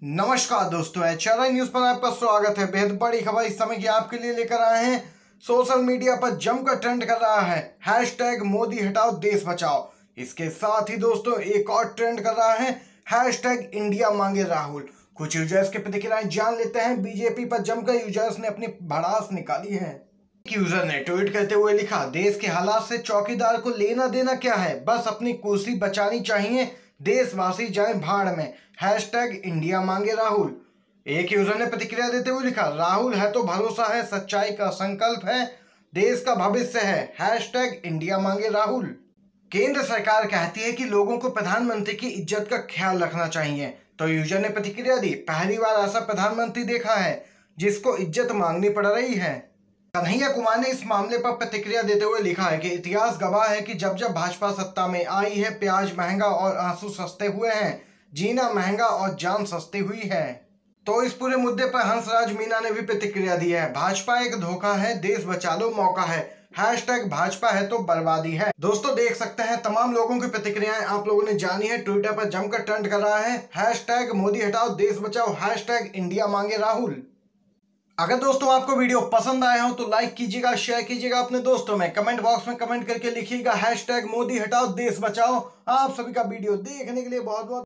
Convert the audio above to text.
नमस्कार दोस्तों, HRI news पर आपका स्वागत है। बेहद बड़ी खबर इस समय की आपके लिए लेकर आए हैं। सोशल मीडिया पर जमकर ट्रेंड कर रहा है हैशटैग मोदी हटाओ देश बचाओ। इसके साथ ही दोस्तों एक और ट्रेंड कर रहा है हैशटैग इंडिया मांगे राहुल। कुछ यूजर्स की प्रतिक्रियाएं जान लेते हैं। बीजेपी पर जमकर यूजर्स ने अपनी भड़ास निकाली है। एक यूजर ने ट्वीट करते हुए लिखा, देश के हालात से चौकीदार को लेना देना क्या है, बस अपनी कुर्सी बचानी चाहिए, देशवासी जाएं भाड़ में, हैशटैग इंडिया मांगे राहुल। एक यूजर ने प्रतिक्रिया देते हुए लिखा, राहुल है तो भरोसा है, सच्चाई का संकल्प है, देश का भविष्य है, हैशटैग इंडिया मांगे राहुल। केंद्र सरकार कहती है कि लोगों को प्रधानमंत्री की इज्जत का ख्याल रखना चाहिए, तो यूजर ने प्रतिक्रिया दी, पहली बार ऐसा प्रधानमंत्री देखा है जिसको इज्जत मांगनी पड़ रही है। कन्हैया कुमार ने इस मामले पर प्रतिक्रिया देते हुए लिखा है कि इतिहास गवाह है कि जब जब भाजपा सत्ता में आई है, प्याज महंगा और आंसू सस्ते हुए हैं, जीना महंगा और जान सस्ती हुई है। तो इस पूरे मुद्दे पर हंसराज मीना ने भी प्रतिक्रिया दी है, भाजपा एक धोखा है, देश बचा लो मौका है, हैशटैग भाजपा है तो बर्बादी है। दोस्तों देख सकते हैं तमाम लोगों की प्रतिक्रियाएं आप लोगों ने जानी है। ट्विटर पर जमकर ट्रेंड कर रहा है हैशटैग मोदी हटाओ देश बचाओ, हैशटैग इंडिया मांगे राहुल। अगर दोस्तों आपको वीडियो पसंद आया हो तो लाइक कीजिएगा, शेयर कीजिएगा अपने दोस्तों में, कमेंट बॉक्स में कमेंट करके लिखिएगा हैशटैग मोदी हटाओ देश बचाओ। आप सभी का वीडियो देखने के लिए बहुत बहुत